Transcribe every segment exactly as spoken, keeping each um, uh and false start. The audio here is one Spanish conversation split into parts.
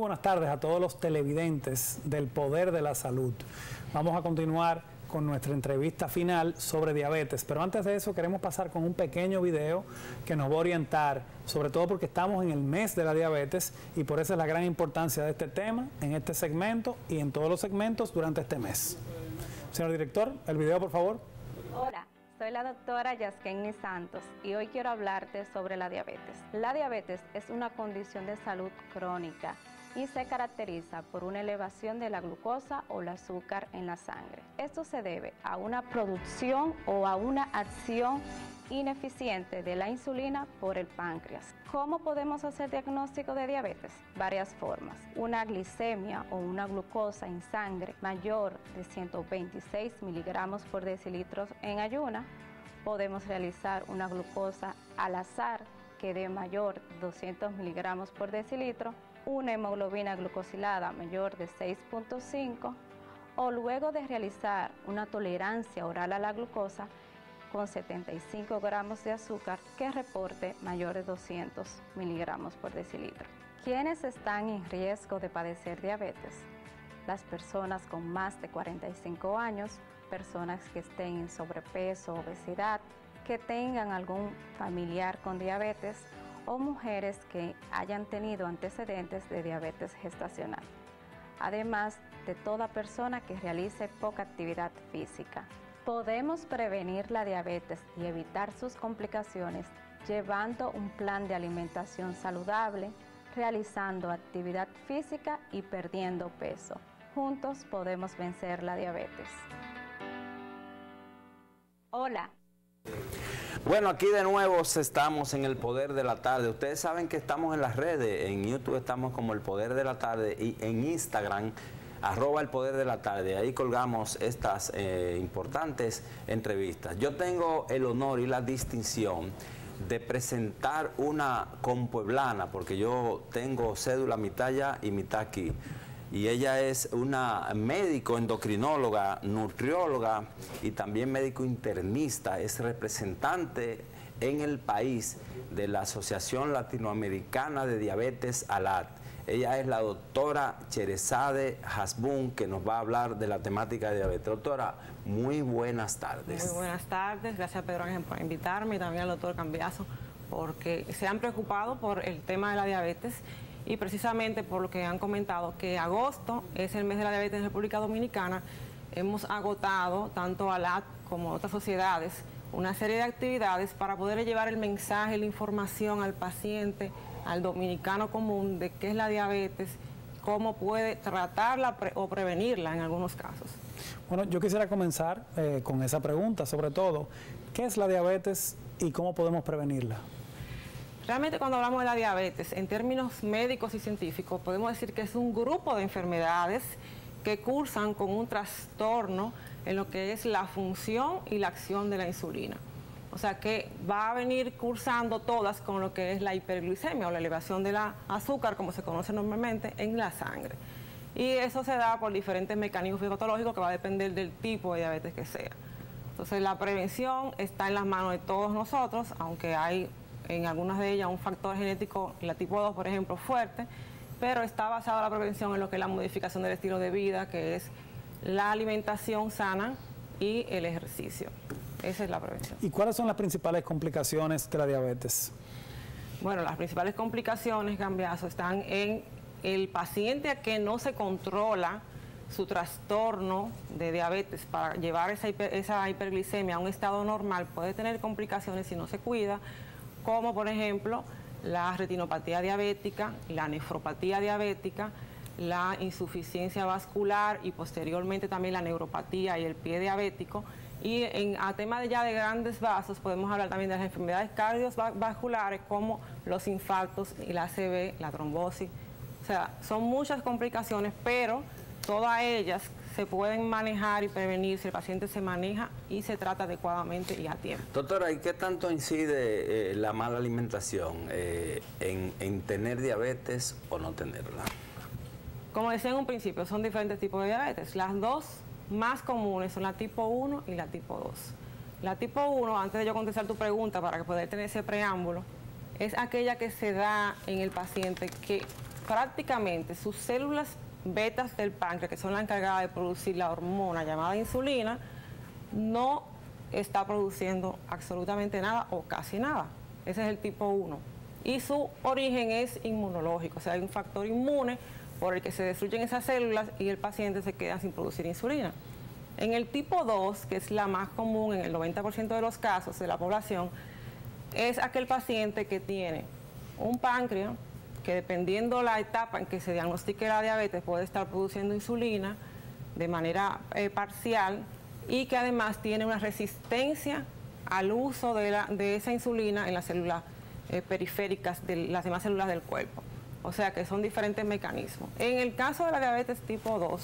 buenas tardes a todos los televidentes del Poder de la Salud. Vamos a continuar con nuestra entrevista final sobre diabetes, pero antes de eso queremos pasar con un pequeño video que nos va a orientar, sobre todo porque estamos en el mes de la diabetes y por eso es la gran importancia de este tema en este segmento y en todos los segmentos durante este mes. Señor director, el video por favor. Hola. Soy la doctora Yaskenny Santos y hoy quiero hablarte sobre la diabetes. La diabetes es una condición de salud crónica y se caracteriza por una elevación de la glucosa o el azúcar en la sangre. Esto se debe a una producción o a una acción ineficiente de la insulina por el páncreas. ¿Cómo podemos hacer diagnóstico de diabetes? Varias formas. Una glicemia o una glucosa en sangre mayor de ciento veintiséis miligramos por decilitro en ayuna. Podemos realizar una glucosa al azar que dé mayor de doscientos miligramos por decilitro. Una hemoglobina glucosilada mayor de seis punto cinco. O luego de realizar una tolerancia oral a la glucosa con setenta y cinco gramos de azúcar que reporte mayor de doscientos miligramos por decilitro. ¿Quiénes están en riesgo de padecer diabetes? Las personas con más de cuarenta y cinco años, personas que estén en sobrepeso, obesidad, que tengan algún familiar con diabetes o mujeres que hayan tenido antecedentes de diabetes gestacional. Además de toda persona que realice poca actividad física. Podemos prevenir la diabetes y evitar sus complicaciones llevando un plan de alimentación saludable, realizando actividad física y perdiendo peso. Juntos podemos vencer la diabetes. Hola. Bueno, aquí de nuevo estamos en el Poder de la Tarde. Ustedes saben que estamos en las redes, en YouTube estamos como el Poder de la Tarde y en Instagram arroba el Poder de la Tarde. Ahí colgamos estas eh, importantes entrevistas. Yo tengo el honor y la distinción de presentar una compueblana, porque yo tengo cédula mitad allá y mitad aquí. Y ella es una médico endocrinóloga, nutrióloga y también médico internista. Es representante en el país de la Asociación Latinoamericana de Diabetes, ALAD. Ella es la doctora Cherezade Hasbun, que nos va a hablar de la temática de diabetes. Doctora, muy buenas tardes. Muy buenas tardes, gracias Pedro Ángel por invitarme y también al doctor Cambiaso, porque se han preocupado por el tema de la diabetes y precisamente por lo que han comentado, que agosto es el mes de la diabetes en República Dominicana. Hemos agotado, tanto ALAD como otras sociedades, una serie de actividades para poder llevar el mensaje, la información al paciente, al dominicano común de qué es la diabetes, cómo puede tratarla pre o prevenirla en algunos casos. Bueno, yo quisiera comenzar eh, con esa pregunta, sobre todo, ¿qué es la diabetes y cómo podemos prevenirla? Realmente cuando hablamos de la diabetes, en términos médicos y científicos, podemos decir que es un grupo de enfermedades que cursan con un trastorno en lo que es la función y la acción de la insulina. O sea que va a venir cursando todas con lo que es la hiperglicemia o la elevación del azúcar, como se conoce normalmente, en la sangre. Y eso se da por diferentes mecanismos fisiopatológicos que va a depender del tipo de diabetes que sea. Entonces la prevención está en las manos de todos nosotros, aunque hay en algunas de ellas un factor genético, la tipo dos por ejemplo, fuerte, pero está basada la prevención en lo que es la modificación del estilo de vida, que es la alimentación sana y el ejercicio. Esa es la prevención. ¿Y cuáles son las principales complicaciones de la diabetes? Bueno, las principales complicaciones, Cambiaso, están en el paciente que no se controla su trastorno de diabetes para llevar esa, hiper, esa hiperglicemia a un estado normal. Puede tener complicaciones si no se cuida, como por ejemplo la retinopatía diabética, la nefropatía diabética, la insuficiencia vascular y posteriormente también la neuropatía y el pie diabético. Y en, a tema de ya de grandes vasos podemos hablar también de las enfermedades cardiovasculares como los infartos y la A C V, la trombosis. O sea, son muchas complicaciones, pero todas ellas se pueden manejar y prevenir si el paciente se maneja y se trata adecuadamente y a tiempo. Doctora, ¿y qué tanto incide eh, la mala alimentación eh, en, en tener diabetes o no tenerla? Como decía en un principio, son diferentes tipos de diabetes. Las dos más comunes son la tipo uno y la tipo dos. La tipo uno, antes de yo contestar tu pregunta para que poder tener ese preámbulo, es aquella que se da en el paciente que prácticamente sus células betas del páncreas, que son las encargadas de producir la hormona llamada insulina, no está produciendo absolutamente nada o casi nada. Ese es el tipo uno. Y su origen es inmunológico, o sea, hay un factor inmune por el que se destruyen esas células y el paciente se queda sin producir insulina. En el tipo dos, que es la más común en el noventa por ciento de los casos de la población, es aquel paciente que tiene un páncreas que, dependiendo la etapa en que se diagnostique la diabetes, puede estar produciendo insulina de manera eh, parcial, y que además tiene una resistencia al uso de, la, de esa insulina en las células eh, periféricas de las demás células del cuerpo. O sea que son diferentes mecanismos. En el caso de la diabetes tipo dos,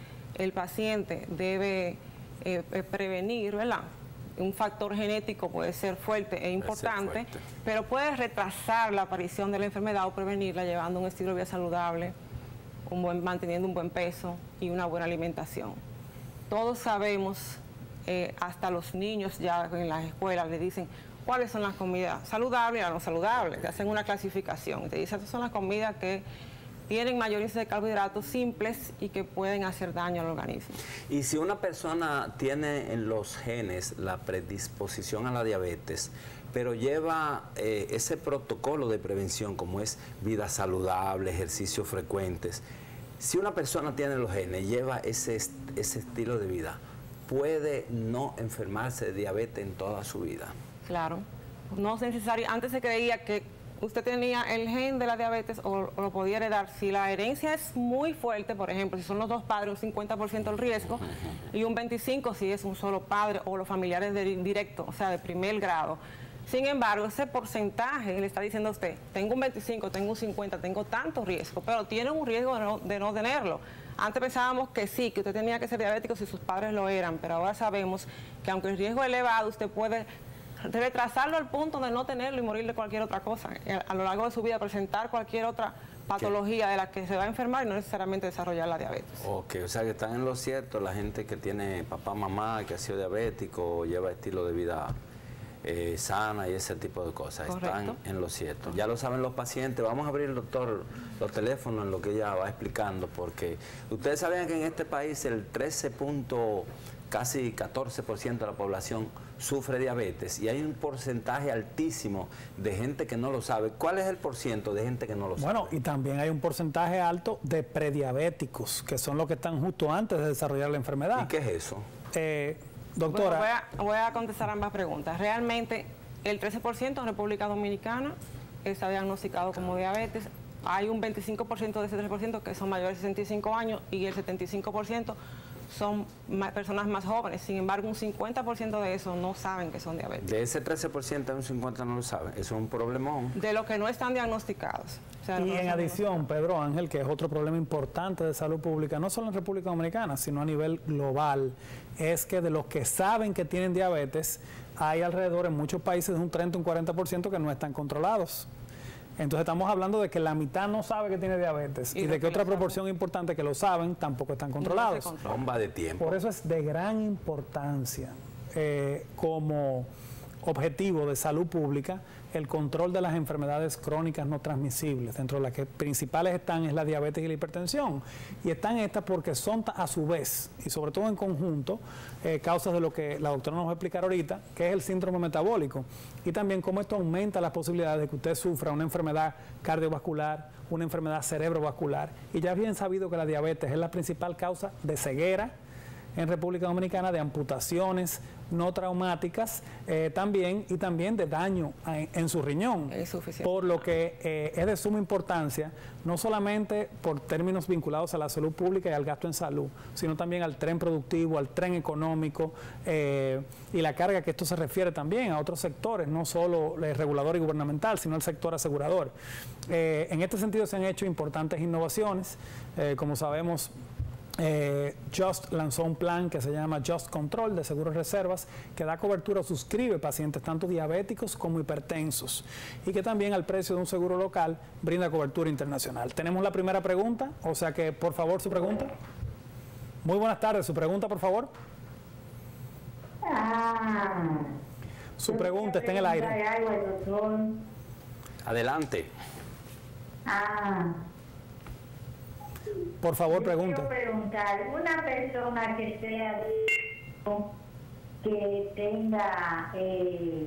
el paciente debe eh, eh, prevenir, ¿verdad? Un factor genético puede ser fuerte e importante, fuerte. pero puede retrasar la aparición de la enfermedad o prevenirla llevando un estilo de vida saludable, un buen, manteniendo un buen peso y una buena alimentación. Todos sabemos, eh, hasta los niños ya en las escuelas le dicen cuáles son las comidas saludables y las no saludables, te hacen una clasificación, te dicen estas son las comidas que tienen mayor índice de carbohidratos simples y que pueden hacer daño al organismo. Y si una persona tiene en los genes la predisposición a la diabetes, pero lleva eh, ese protocolo de prevención como es vida saludable, ejercicios frecuentes, si una persona tiene los genes, lleva ese, ese estilo de vida, ¿puede no enfermarse de diabetes en toda su vida? Claro, no es necesario. Antes se creía que usted tenía el gen de la diabetes o, o lo podía heredar. Si la herencia es muy fuerte, por ejemplo, si son los dos padres, un cincuenta por ciento el riesgo, uh-huh. y un veinticinco por ciento si es un solo padre o los familiares de directo, o sea, de primer grado. Sin embargo, ese porcentaje le está diciendo a usted, tengo un veinticinco, tengo un cincuenta, tengo tanto riesgo, pero tiene un riesgo de no, de no tenerlo. Antes pensábamos que sí, que usted tenía que ser diabético si sus padres lo eran, pero ahora sabemos que aunque el riesgo es elevado, usted puede retrasarlo al punto de no tenerlo y morir de cualquier otra cosa. A lo largo de su vida presentar cualquier otra patología de la que se va a enfermar y no necesariamente desarrollar la diabetes. Ok, o sea que están en lo cierto la gente que tiene papá, mamá, que ha sido diabético o lleva estilo de vida Eh, sana y ese tipo de cosas. Correcto. Están en lo cierto. Ya lo saben los pacientes. Vamos a abrir, doctor, los teléfonos en lo que ella va explicando, porque ustedes saben que en este país el trece punto casi catorce por ciento de la población sufre diabetes y hay un porcentaje altísimo de gente que no lo sabe. ¿Cuál es el porciento de gente que no lo sabe? Bueno, y también hay un porcentaje alto de prediabéticos, que son los que están justo antes de desarrollar la enfermedad. ¿Y qué es eso? Eh, Doctora. Bueno, voy, a, voy a contestar ambas preguntas. Realmente, el trece por ciento en República Dominicana está diagnosticado como diabetes. Hay un veinticinco por ciento de ese trece por ciento que son mayores de sesenta y cinco años y el setenta y cinco por ciento son más, personas más jóvenes. Sin embargo, un cincuenta por ciento de esos no saben que son diabéticos. De ese trece por ciento, un cincuenta por ciento no lo saben. Eso es un problemón. De los que no están diagnosticados. O sea, y en adición, Pedro Ángel, que es otro problema importante de salud pública, no solo en República Dominicana, sino a nivel global, es que de los que saben que tienen diabetes, hay alrededor en muchos países un treinta, un cuarenta por ciento que no están controlados. Entonces estamos hablando de que la mitad no sabe que tiene diabetes y, y de que otra proporción importante que lo saben tampoco están controlados. No Bomba de tiempo. Por eso es de gran importancia eh, como objetivo de salud pública el control de las enfermedades crónicas no transmisibles, dentro de las que principales están es la diabetes y la hipertensión, y están estas porque son a su vez, y sobre todo en conjunto, eh, causas de lo que la doctora nos va a explicar ahorita, que es el síndrome metabólico, y también cómo esto aumenta las posibilidades de que usted sufra una enfermedad cardiovascular, una enfermedad cerebrovascular, y ya es bien sabido que la diabetes es la principal causa de ceguera en República Dominicana, de amputaciones no traumáticas eh, también, y también de daño en, en su riñón. Es suficiente. Por lo que eh, es de suma importancia, no solamente por términos vinculados a la salud pública y al gasto en salud, sino también al tren productivo, al tren económico eh, y la carga que esto se refiere también a otros sectores, no solo el regulador y gubernamental, sino el sector asegurador. Eh, en este sentido se han hecho importantes innovaciones, eh, como sabemos. Eh, Just lanzó un plan que se llama Just Control de Seguros Reservas, que da cobertura o suscribe pacientes tanto diabéticos como hipertensos, y que también al precio de un seguro local brinda cobertura internacional. Tenemos la primera pregunta, o sea que por favor su pregunta. Muy buenas tardes, su pregunta por favor. Ah, su pregunta está en el aire. Adelante. Ah, Por favor, pregunte. Quiero preguntar, una persona que sea que tenga eh,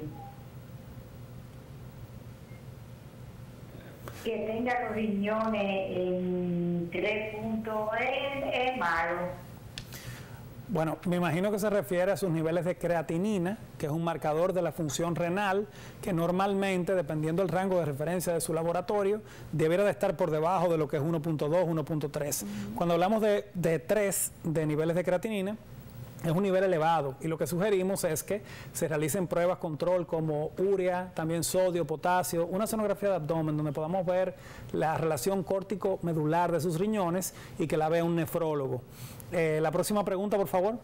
que tenga los riñones en tres puntos es, es malo. Bueno, me imagino que se refiere a sus niveles de creatinina, que es un marcador de la función renal, que normalmente, dependiendo del rango de referencia de su laboratorio, debiera de estar por debajo de lo que es uno punto dos, uno punto tres. Uh-huh. Cuando hablamos de, de tres de niveles de creatinina, es un nivel elevado y lo que sugerimos es que se realicen pruebas control como urea, también sodio, potasio, una sonografía de abdomen donde podamos ver la relación córtico-medular de sus riñones y que la vea un nefrólogo. Eh, la próxima pregunta, por favor.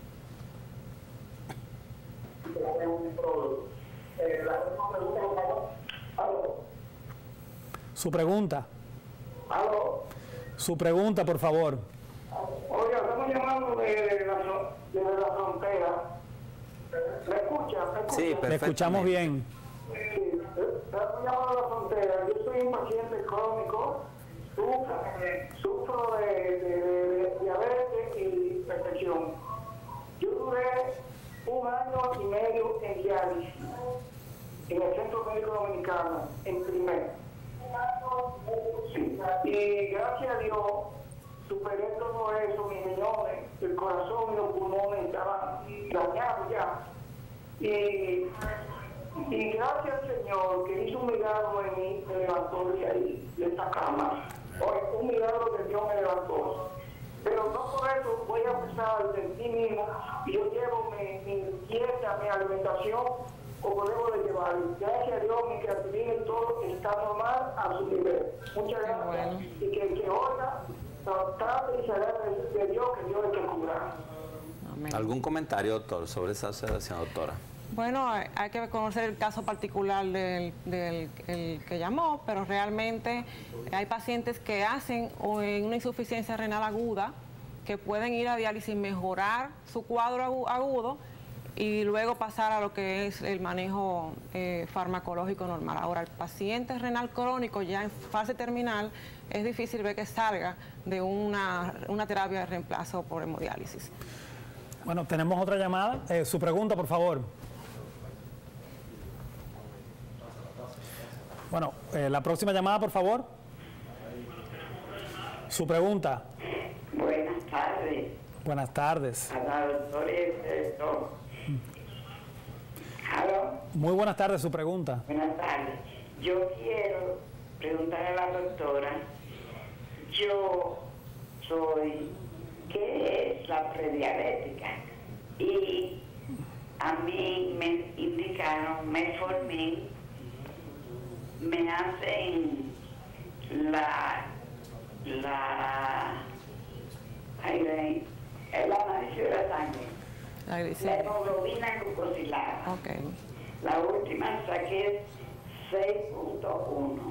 Su pregunta. ¿Aló? Su pregunta, por favor. Oiga, estamos llamando de, de, la, de la frontera. ¿Me escucha? ¿Me escucha? Sí, Le escuchamos bien. Sí, estamos llamando de la frontera. Yo soy un paciente crónico, sufro, sufro de, de, de, de diabetes y hipertensión. Yo duré un año y medio en diálisis en el Centro Médico Dominicano, en primer. Sí. Y gracias a Dios superé todo eso, mis riñones, el corazón y los pulmones estaban dañados ya. Y, y gracias al Señor que hizo un milagro en mí, me levantó de ahí, de esta cama. Hoy, un milagro que Dios me levantó. Pero no por eso voy a pensar de ti mismo y yo llevo mi, mi dieta, mi alimentación como debo de llevar. Gracias a Dios, mi creatividad y todo está normal a su nivel. Muchas gracias. Bueno. Y que, que oiga, trate y se de, de Dios, que Dios es que cubra. ¿Algún comentario, doctor, sobre esa observación, doctora? Bueno, hay que conocer el caso particular del, del el que llamó, pero realmente hay pacientes que hacen una insuficiencia renal aguda, que pueden ir a diálisis, mejorar su cuadro agudo y luego pasar a lo que es el manejo eh, farmacológico normal. Ahora, el paciente renal crónico ya en fase terminal es difícil ver que salga de una, una terapia de reemplazo por hemodiálisis. Bueno, tenemos otra llamada. Eh, su pregunta, por favor. Bueno, eh, la próxima llamada, por favor. Su pregunta. Buenas tardes. Buenas tardes. A la doctora Esto. ¿Aló? Muy buenas tardes, su pregunta. Buenas tardes. Yo quiero preguntarle a la doctora, yo soy, ¿qué es la prediabética? Y a mí me indicaron metformin, me hacen la, la, ay, el análisis de la sangre, la, la hemoglobina glucosilada. Okay. La última saqué seis punto uno.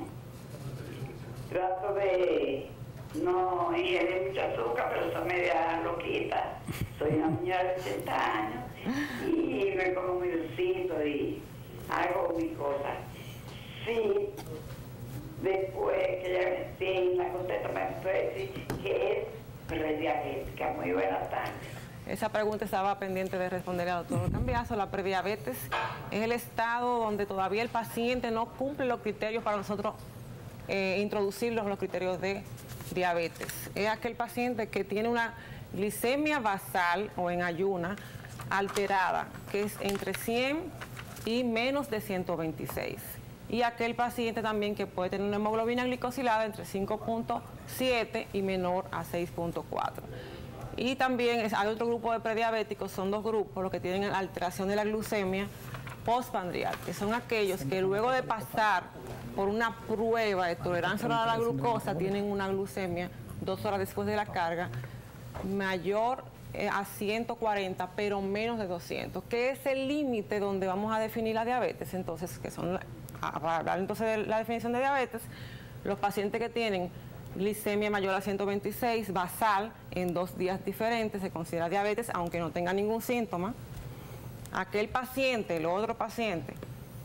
Trato de no ingerir mucho azúcar, pero soy media loquita. Soy una señora de ochenta años y me como mi dulcito y hago mi cosa. Sí, después que ya me sí, la contesta me puede decir que es prediabética. Muy buenas tardes. Esa pregunta estaba pendiente de responder al doctor Cambiaso. La prediabetes es el estado donde todavía el paciente no cumple los criterios para nosotros eh, introducirlos en los criterios de diabetes. Es aquel paciente que tiene una glicemia basal o en ayuna alterada, que es entre cien y menos de ciento veintiséis. Y aquel paciente también que puede tener una hemoglobina glicosilada entre cinco punto siete y menor a seis punto cuatro. Y también es, hay otro grupo de prediabéticos, son dos grupos, los que tienen alteración de la glucemia postprandial, que son aquellos que luego de pasar por una prueba de tolerancia a la glucosa tienen una glucemia dos horas después de la carga mayor eh, a ciento cuarenta, pero menos de doscientos, que es el límite donde vamos a definir la diabetes. Entonces, que son, para hablar entonces de la definición de diabetes, los pacientes que tienen glicemia mayor a ciento veintiséis, basal, en dos días diferentes, se considera diabetes, aunque no tenga ningún síntoma. Aquel paciente, el otro paciente,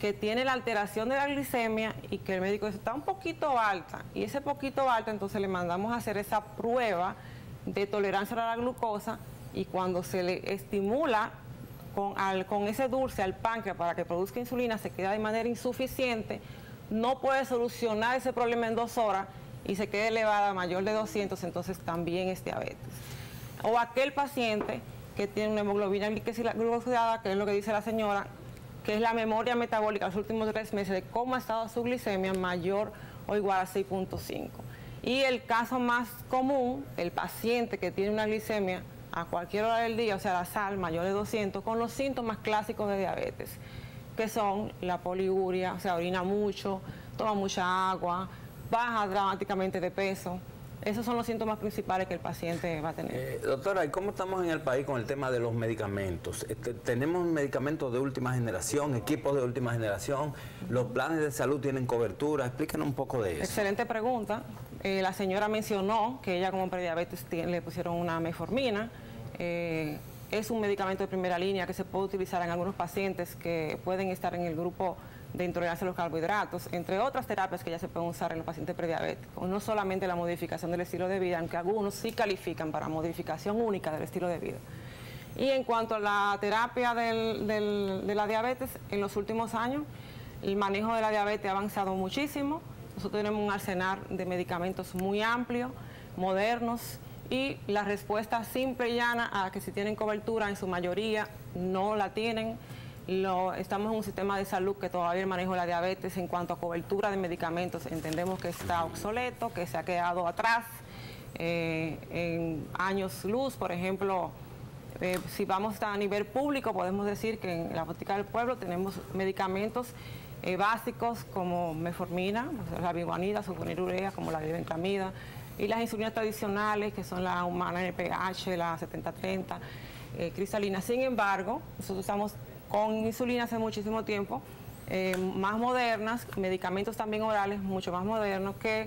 que tiene la alteración de la glicemia y que el médico dice está un poquito alta, y ese poquito alta, entonces le mandamos a hacer esa prueba de tolerancia a la glucosa, y cuando se le estimula con, al, con ese dulce al páncreas para que produzca insulina, se queda de manera insuficiente, no puede solucionar ese problema en dos horas y se queda elevada mayor de doscientos, entonces también es diabetes. O aquel paciente que tiene una hemoglobina glicosilada, que es lo que dice la señora, que es la memoria metabólica los últimos tres meses de cómo ha estado su glicemia, mayor o igual a seis punto cinco. Y el caso más común, el paciente que tiene una glicemia a cualquier hora del día, o sea, la sal mayor de doscientos, con los síntomas clásicos de diabetes, que son la poliuria, o sea, orina mucho, toma mucha agua, baja dramáticamente de peso. Esos son los síntomas principales que el paciente va a tener. Eh, doctora, ¿y cómo estamos en el país con el tema de los medicamentos? Este, ¿Tenemos medicamentos de última generación, equipos de última generación? ¿Los planes de salud tienen cobertura? Explíquenos un poco de eso. Excelente pregunta. Eh, la señora mencionó que ella como prediabetes tiene, le pusieron una metformina. Eh, es un medicamento de primera línea que se puede utilizar en algunos pacientes que pueden estar en el grupo de intolerancia a los carbohidratos, entre otras terapias que ya se pueden usar en los pacientes prediabéticos. No solamente la modificación del estilo de vida, aunque algunos sí califican para modificación única del estilo de vida. Y en cuanto a la terapia del, del, de la diabetes, en los últimos años, el manejo de la diabetes ha avanzado muchísimo. Nosotros tenemos un arsenal de medicamentos muy amplio, modernos, y la respuesta simple y llana a que si tienen cobertura, en su mayoría no la tienen. Lo, estamos en un sistema de salud que todavía el manejo de la diabetes en cuanto a cobertura de medicamentos entendemos que está obsoleto, que se ha quedado atrás eh, en años luz. Por ejemplo, eh, si vamos a nivel público, podemos decir que en la Botica del Pueblo tenemos medicamentos eh, básicos como metformina, la biguanida, sulfonilurea, como la glibenclamida, y las insulinas tradicionales que son la humana N P H, la setenta treinta, eh, cristalina. Sin embargo, nosotros estamos con insulina hace muchísimo tiempo, eh, más modernas, medicamentos también orales mucho más modernos que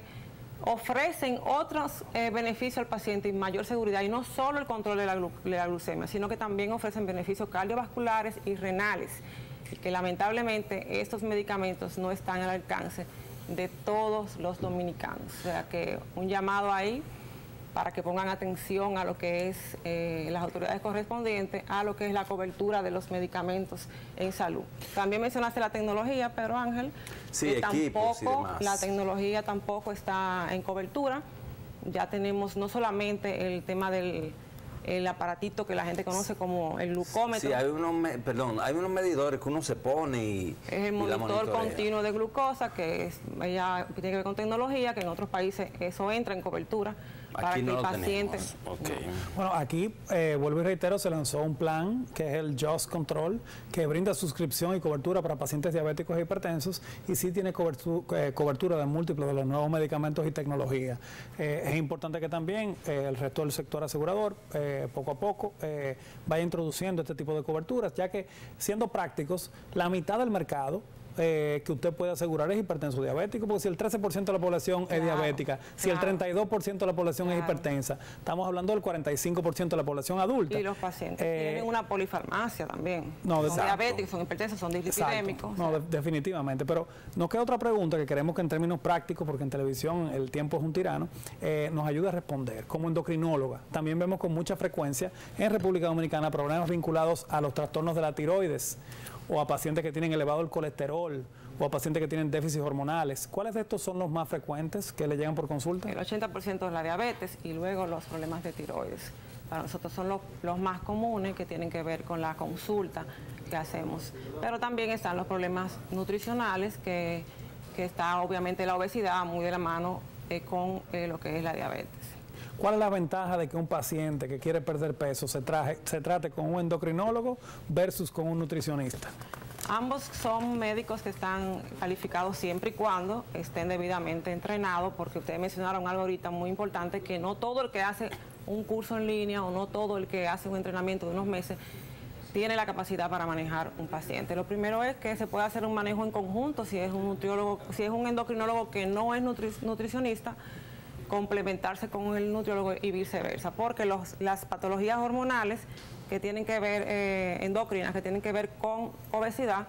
ofrecen otros eh, beneficios al paciente y mayor seguridad, y no solo el control de la, glu de la glucemia, sino que también ofrecen beneficios cardiovasculares y renales, y que lamentablemente estos medicamentos no están al alcance de todos los dominicanos. O sea que un llamado ahí para que pongan atención a lo que es eh, las autoridades correspondientes, a lo que es la cobertura de los medicamentos en salud. También mencionaste la tecnología, Pedro Ángel, sí, que equipos tampoco, y demás. La tecnología tampoco está en cobertura. Ya tenemos no solamente el tema del el aparatito que la gente conoce como el glucómetro. Sí, hay unos, me, perdón, hay unos medidores que uno se pone y es el monitor continuo de glucosa, que es, ella tiene que ver con tecnología, que en otros países eso entra en cobertura. Para Aquí que no el lo paciente... Okay. Bueno, aquí, eh, vuelvo y reitero, se lanzó un plan que es el Just Control, que brinda suscripción y cobertura para pacientes diabéticos e hipertensos, y sí tiene cobertura, eh, cobertura de múltiples de los nuevos medicamentos y tecnología. Eh, es importante que también eh, el resto del sector asegurador, eh, poco a poco, eh, vaya introduciendo este tipo de coberturas, ya que, siendo prácticos, la mitad del mercado Eh, que usted puede asegurar es hipertenso diabético, porque si el trece por ciento de la población claro, es diabética, si claro. el treinta y dos por ciento de la población claro. es hipertensa, estamos hablando del cuarenta y cinco por ciento de la población adulta. Y los pacientes eh, tienen una polifarmacia también. No, son diabéticos, son hipertensos, son dislipidémicos. No, de, definitivamente. Pero nos queda otra pregunta que queremos que en términos prácticos, porque en televisión el tiempo es un tirano, eh, nos ayude a responder. Como endocrinóloga, también vemos con mucha frecuencia en República Dominicana problemas vinculados a los trastornos de la tiroides, o a pacientes que tienen elevado el colesterol, o a pacientes que tienen déficits hormonales. ¿Cuáles de estos son los más frecuentes que le llegan por consulta? El ochenta por ciento es la diabetes y luego los problemas de tiroides. Para nosotros son los, los más comunes, que tienen que ver con la consulta que hacemos. Pero también están los problemas nutricionales, que, que está obviamente la obesidad muy de la mano eh, con eh, lo que es la diabetes. ¿Cuál es la ventaja de que un paciente que quiere perder peso se, traje, se trate con un endocrinólogo versus con un nutricionista? Ambos son médicos que están calificados siempre y cuando estén debidamente entrenados, porque ustedes mencionaron algo ahorita muy importante, que no todo el que hace un curso en línea o no todo el que hace un entrenamiento de unos meses tiene la capacidad para manejar un paciente. Lo primero es que se puede hacer un manejo en conjunto, si es un nutriólogo, si es un endocrinólogo que no es nutri nutricionista, complementarse con el nutriólogo y viceversa, porque los, las patologías hormonales que tienen que ver, eh, endocrinas, que tienen que ver con obesidad,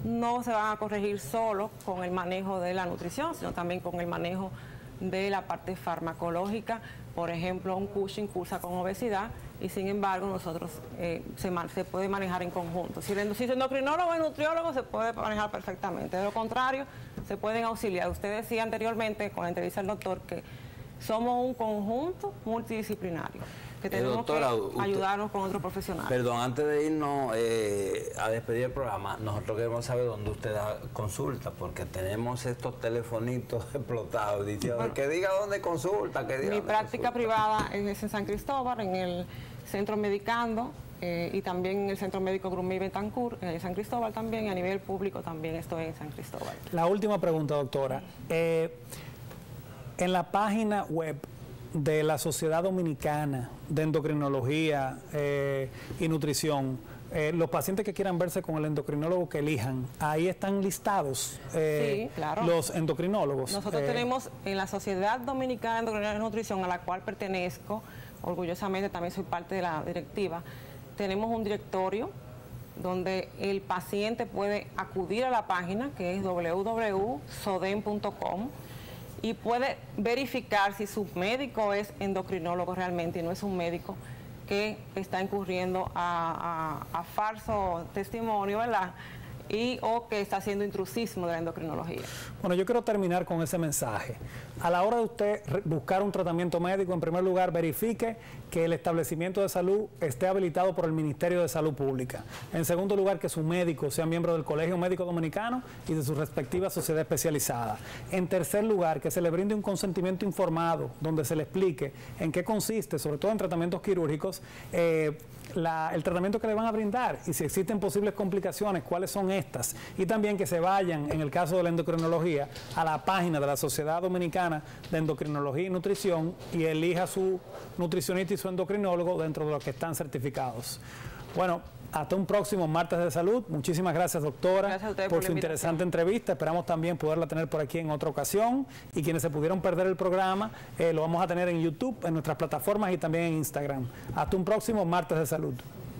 no se van a corregir solo con el manejo de la nutrición, sino también con el manejo de la parte farmacológica. Por ejemplo, un Cushing cursa con obesidad y sin embargo nosotros eh, se, se puede manejar en conjunto. Si el, si el endocrinólogo y el nutriólogo se puede manejar perfectamente, de lo contrario se pueden auxiliar. Usted decía anteriormente con la entrevista al doctor que somos un conjunto multidisciplinario, que tenemos eh, doctora, que usted, ayudarnos con otros profesionales. Perdón, antes de irnos eh, a despedir el programa, nosotros queremos saber dónde usted da consulta, porque tenemos estos telefonitos explotados, diciendo bueno, que diga dónde consulta. Que diga mi dónde práctica consulta. privada es en San Cristóbal, en el Centro Medicando, eh, y también en el Centro Médico Grumey Betancourt, en San Cristóbal también, y a nivel público también estoy en San Cristóbal. La última pregunta, doctora. Eh, en la página web de la Sociedad Dominicana de Endocrinología eh, y Nutrición, eh, los pacientes que quieran verse con el endocrinólogo que elijan, ahí están listados eh, sí, claro. los endocrinólogos. Nosotros eh, tenemos en la Sociedad Dominicana de Endocrinología y Nutrición, a la cual pertenezco, orgullosamente también soy parte de la directiva, tenemos un directorio donde el paciente puede acudir a la página que es w w w punto sodem punto com y puede verificar si su médico es endocrinólogo realmente y no es un médico que está incurriendo a, a, a falso testimonio, ¿verdad? Y o que está haciendo intrusismo de la endocrinología. Bueno, yo quiero terminar con ese mensaje. A la hora de usted buscar un tratamiento médico, en primer lugar, verifique que el establecimiento de salud esté habilitado por el Ministerio de Salud Pública. En segundo lugar, que su médico sea miembro del Colegio Médico Dominicano y de su respectiva sociedad especializada. En tercer lugar, que se le brinde un consentimiento informado, donde se le explique en qué consiste, sobre todo en tratamientos quirúrgicos, eh, La, el tratamiento que le van a brindar y si existen posibles complicaciones, cuáles son estas. Y también que se vayan, en el caso de la endocrinología, a la página de la Sociedad Dominicana de Endocrinología y Nutrición y elija su nutricionista y su endocrinólogo dentro de los que están certificados. Bueno, hasta un próximo martes de salud. Muchísimas gracias, doctora, gracias por, por su interesante entrevista. Esperamos también poderla tener por aquí en otra ocasión. Y quienes se pudieron perder el programa, eh, lo vamos a tener en YouTube, en nuestras plataformas y también en Instagram. Hasta un próximo martes de salud.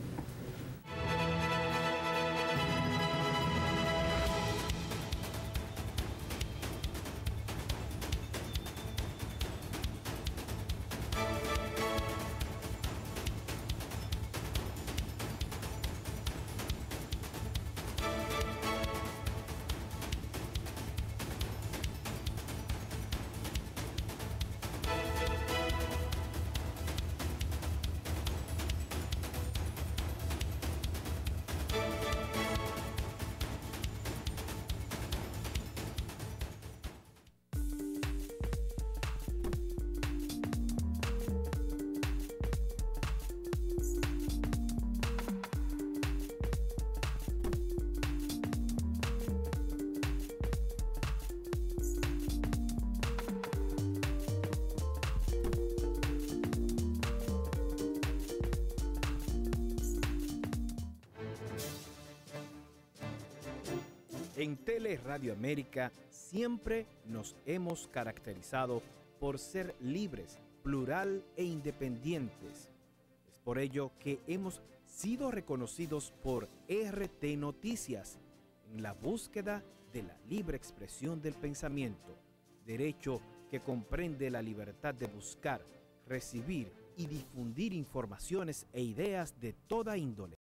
En Teleradio América siempre nos hemos caracterizado por ser libres, plural e independientes. Es por ello que hemos sido reconocidos por R T Noticias en la búsqueda de la libre expresión del pensamiento, derecho que comprende la libertad de buscar, recibir y difundir informaciones e ideas de toda índole.